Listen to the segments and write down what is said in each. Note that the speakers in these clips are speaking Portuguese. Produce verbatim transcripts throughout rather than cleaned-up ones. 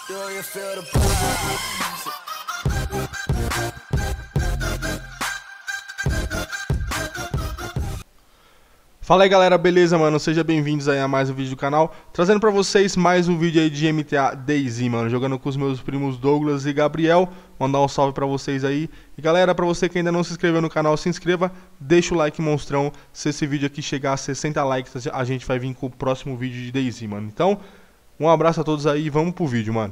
Do you feel the vibes? Fala aí galera, beleza mano? Sejam bem-vindos aí a mais um vídeo do canal, trazendo pra vocês mais um vídeo aí de M T A DayZ, mano, jogando com os meus primos Douglas e Gabriel. Mandar um salve pra vocês aí. E galera, pra você que ainda não se inscreveu no canal, se inscreva, deixa o like monstrão. Se esse vídeo aqui chegar a sessenta likes, a gente vai vir com o próximo vídeo de DayZ, mano. Então, um abraço a todos aí e vamos pro vídeo, mano.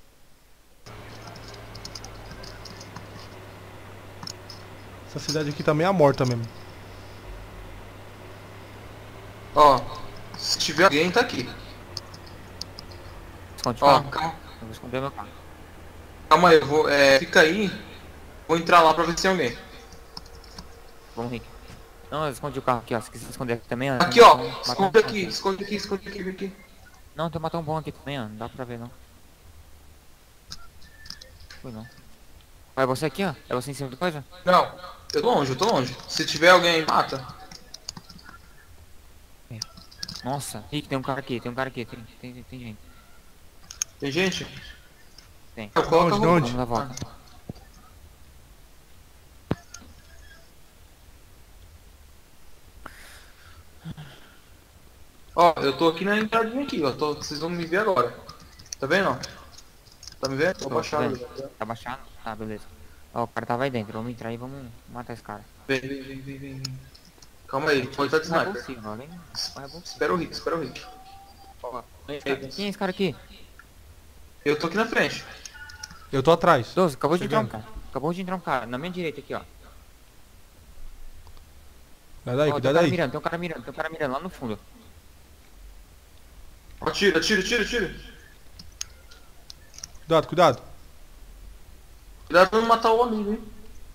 Essa cidade aqui tá meio morta mesmo. Ó, se tiver alguém, tá aqui. Esconde o Ó, carro. calma, Eu vou esconder meu carro. calma aí, eu vou, é, fica aí. Vou entrar lá pra ver se tem alguém. Vamos, Rick. Não, eu escondi o carro aqui, ó. Se quiser esconder aqui também, ó. Aqui, ó, Matar um- esconde matar um aqui, bom esconde aqui, esconde aqui, vem aqui. Não, tem matar um bom aqui também, ó. Não dá pra ver, não. Foi não. Ó, é você aqui, ó. É você em cima do coisa? Não, eu tô longe, eu tô longe. Se tiver alguém aí, mata. Nossa, Rick, tem um cara aqui, tem um cara aqui. Tem, tem, tem, tem gente. Tem gente? Tem. Eu coloco a Onde, de roupa. onde? Vamos dar a volta. Ó, eu tô aqui na entradinha aqui, ó. Tô, vocês vão me ver agora. Tá vendo, ó? Tá me vendo? Tô Tô, baixado. tô vendo. Tá baixado? Tá, beleza. Ó, o cara tava aí dentro. Vamos entrar e vamos matar esse cara. Vem, vem, vem, vem, vem. Calma aí, pode estar de Vai sniper. bolsinho, agora, hein? Vai bolsinho. Espera o Rick, espera o Rick. Ó, Quem é esse cara aqui? eu tô aqui na frente. Eu tô atrás. doze, acabou de entrar um Chegando. cara. Acabou de entrar um cara, na minha direita aqui, ó. Dá daí, Ó, tem um cuidado cara aí. mirando, tem um cara mirando, tem um cara mirando lá no fundo. Atira, atira, atira, atira. Cuidado, cuidado. Cuidado pra não matar o amigo, hein?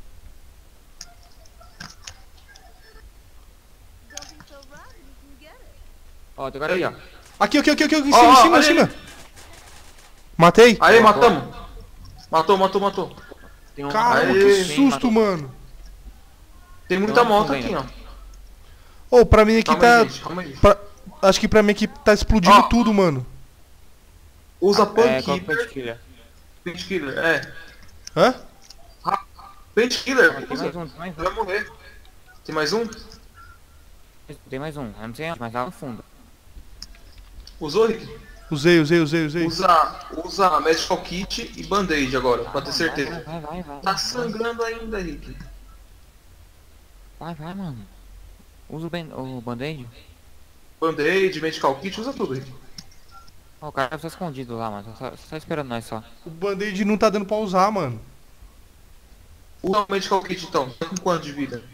Ó, tem um cara aí, ó. Aqui, aqui, aqui, aqui, aqui, em Ó, cima, em ó, cima, em olha cima. ele. Matei. Aí, matamos. Matou, matou, matou. Tem um Caramba, Aê. que Sim, susto, matou. mano. Tem muita Não, moto não aqui, vem, ó. Ô, pra mim aqui Calma tá... aí, gente, calma aí. pra- Acho que pra mim aqui tá explodindo Ó. tudo, mano. Usa É, Punk qual que é o Keeper. killer? Painkiller, é. Hã? Painkiller, Tem usa. mais um, tem mais Vai morrer. Tem mais um? um. Tem mais um, eu não sei onde, mas lá no fundo. Usou, Rick? Usei, usei, usei, usei. Usa, usa Medical Kit e Band-Aid agora, pra ter Vai, certeza. vai, vai, vai. Tá vai. sangrando ainda, Rick. Vai, vai, mano. Usa o, ben, o band-aid. Band-Aid, Medical Kit, usa tudo, Rick. Ó, o cara tá escondido lá, mano. Só, só, só esperando nós só. O band-aid não tá dando pra usar, mano. Usa o Medical Kit então. Tá com quanto de vida?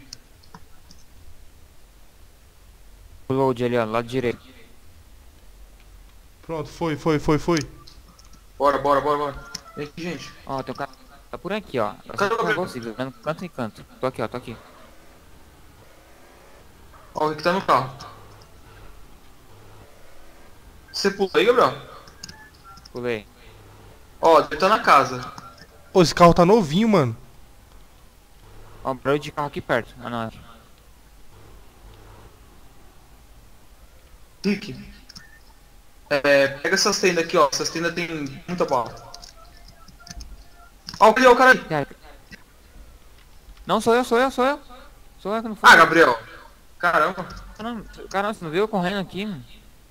O load ali, ó, lado direito. Pronto, foi, foi, foi, foi. Bora, bora, bora, bora. Vem aqui, gente. Ó, tem um cara. Tá por aqui, ó. Eu Cadê só o tô Gabriel? consigo, vendo canto em canto. Tô aqui, ó, tô aqui. Ó, o Rick tá no carro. Você pula aí, Gabriel? Pulei. Ó, ele tá na casa. Ô, esse carro tá novinho, mano. Ó, barulho de carro aqui perto. Ah, não. Rick. É, pega essas tendas aqui, ó. Essas tendas tem muita bala. Ó, cadê o cara aí? É. Não, sou eu, sou eu, sou eu. Sou eu que não fui. Ah, Gabriel. Caramba. Caramba, caramba, você não viu eu correndo aqui, mano?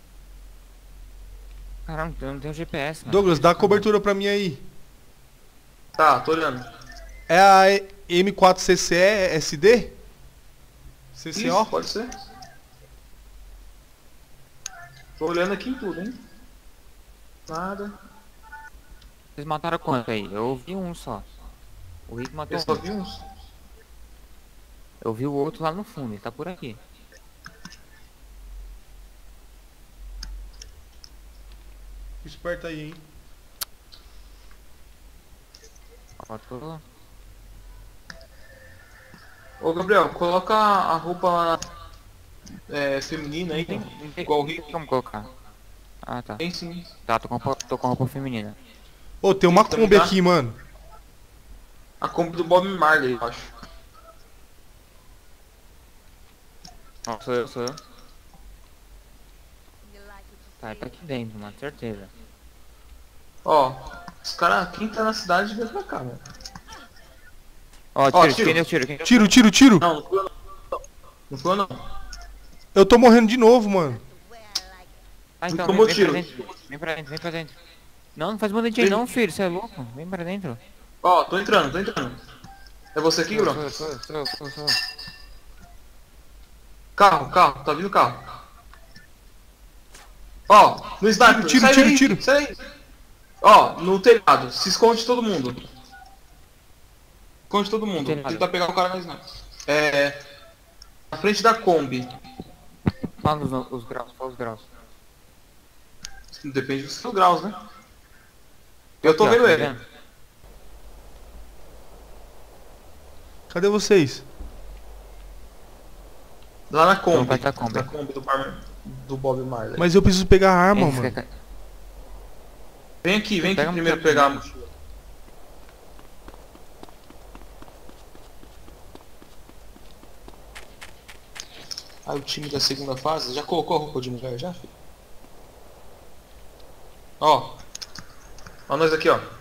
Caramba, eu não tenho G P S, mano. Douglas, dá cobertura pra mim aí. Tá, tô olhando. É a M quatro C C E S D? C C O? Isso, pode ser. Tô olhando aqui em tudo, hein. Nada. Vocês mataram quanto aí? Eu ouvi um só. O Rick matou Eu só um. vi uns. Eu vi o outro lá no fundo, ele tá por aqui. Esperta aí, hein. Ó, tô... Ô, Gabriel, coloca a roupa é, feminina aí, Tem, então. tem, Igual o tem Rick. como colocar. Ah, tá. Tem sim. Tá, tô com, roupa- tô com roupa feminina. Ô, tem uma Tem que Kombi terminar. aqui, mano. A compra do Bob Marley, eu acho. Ó, sou eu, sou eu. Tá, ele tá aqui dentro, mano, certeza. Ó, Os caras, quem tá na cidade vem pra cá, velho. Ó, Ó, tiro, tiro. quem deu tiro? Quem deu Tiro, tiro, tiro. Não, não foi eu não. Não foi eu não. Eu tô morrendo de novo, mano. Ah, então, Tomou vem, vem tiro. pra dentro. Vem pra dentro, vem pra dentro. Não, não faz mudança aí não, filho. Você é louco? Vem pra dentro. Ó, tô entrando, tô entrando. É você aqui, Sou, Bruno? sou, sou, sou, sou. Carro, carro, tá vindo carro. Ó, no sniper, Tiro, sai tiro, daí, tiro. sai daí. Ó, no telhado, se esconde todo mundo. Esconde todo mundo, Telhado. tentar pegar o cara no sniper. É... Na frente da Kombi. Fala os, os graus, fala os graus. Depende dos seus graus, né? Eu tô Aqui, ó, vendo tá ele. vendo? Cadê vocês? Lá na Kombi. Não, vai tá Kombi. Na Kombi do, Bar... do Bob Marley. Mas eu preciso pegar a arma, Esse mano. que é- Vem aqui, vem aqui Pega um primeiro pouquinho. pegar a mochila. Ah, o time da segunda fase já colocou a roupa de mulher já, filho? Ó. Ó nós aqui, ó.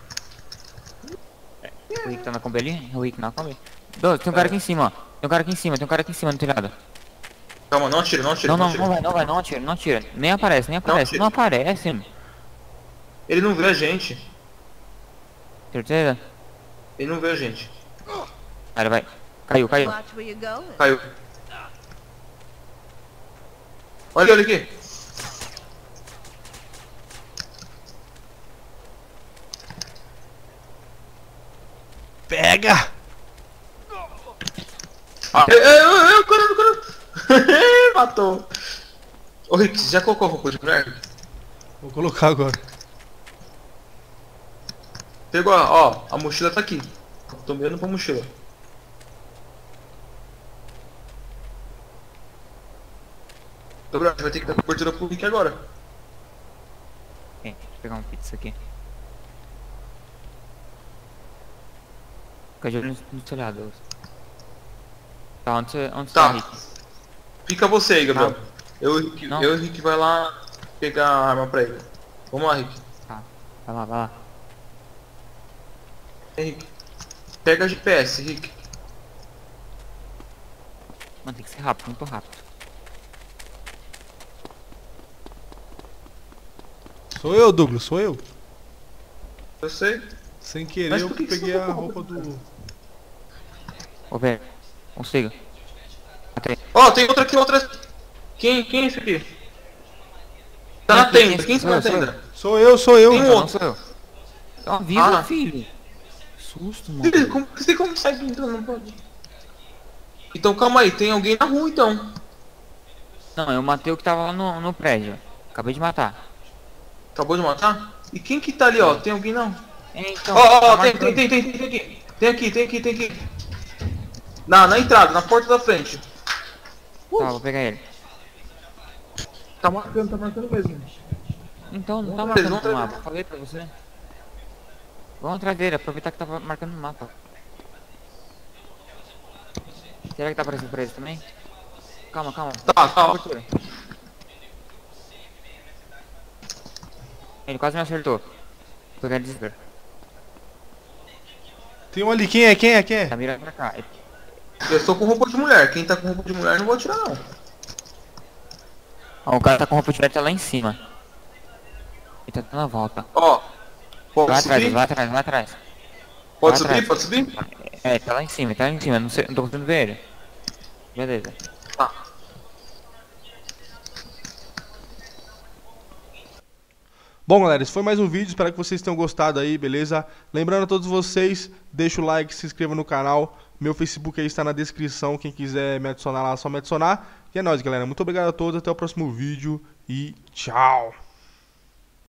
O Rick tá na Kombi ali? O Rick na Kombi? Dois, tem um cara aqui em cima, ó. Tem um cara aqui em cima, tem um cara aqui em cima no telhado. Calma, não atira, não atira. Não, não, atira. não vai, não vai, não atira, não atira. Nem aparece, nem aparece, atira. não aparece, mano. Ele não vê a gente. Certeza? Ele não vê a gente. Aí ele vai. Caiu, caiu. Watch where you're going. Caiu. Olha ele aqui. Pega! Ah, é, é, é, caramba, caramba. Matou. Ô Rick, você já colocou a roupa de mulher? Vou colocar agora. Pegou, ó, a mochila tá aqui. Tô mirando pra mochila. Gabriel, a gente vai ter que dar cobertura pro Rick agora. Tem, deixa eu pegar um pizza aqui. Fica de olho no, no telhado. Tá, onde você, onde você Tá. tá, Rick? Fica você aí, Gabriel. Tá. Eu, e o Rick- Não. eu e o Rick vai lá pegar a arma pra ele. Vamos lá, Rick. Tá, vai lá, vai lá. Rick. Pega a G P S, Rick. Mano, tem que ser rápido, muito rápido. Sou eu, Douglas, sou eu. Eu sei. Sem querer Mas eu por que que peguei você a não roupa do... Ô, velho, consigo. Matei. Ó, tem outra aqui, outra. Quem, quem é esse aqui? Tá na Quem é tenda, esse? quem está na Sou eu, tenda? Sou eu, sou eu. Tem um Não, não outro. sou eu. Então avisa, Ah. filho. Susto, mano. Filho, como que você consegue entrar no pode? Então calma aí, tem alguém na rua então. Não, eu matei o que tava lá no, no prédio. Acabei de matar. Acabou de matar? E quem que tá ali, ó? Tem alguém não? É, então. Ó, ó, tá ó, tem, marcando. tem, tem, tem, tem, tem aqui. Tem aqui, tem aqui, tem aqui. Na, na entrada, na porta da frente. Tá, vou pegar ele. Tá marcando, tá marcando mesmo. Então, não tá Vamos atrás, marcando no vamos atrás. mapa. Falei pra você. Vamos atrás dele, aproveitar que tava marcando no mapa. Será que tá aparecendo pra eles também? Calma, calma. Tá, calma. Cobertura. Ele quase me acertou. Vou pegar ele de desespero. Tem um ali, quem é, quem é, quem Tá é? mirando pra cá. Ele- Eu estou com roupa de mulher. Quem tá com roupa de mulher não vou atirar não. Ó, o cara tá com roupa de velho, tá lá em cima. Ele tá dando a volta. Ó. Pode Vai atrás, subir? vai atrás, vai atrás. Pode vai subir? atrás. Pode subir? É, tá lá em cima, tá lá em cima. Não, sei, não tô conseguindo ver ele. Beleza. Tá. Bom, galera, esse foi mais um vídeo, espero que vocês tenham gostado aí, beleza? Lembrando a todos vocês, deixa o like, se inscreva no canal. Meu Facebook aí está na descrição, quem quiser me adicionar lá, é só me adicionar. E é nóis, galera, muito obrigado a todos, até o próximo vídeo e tchau!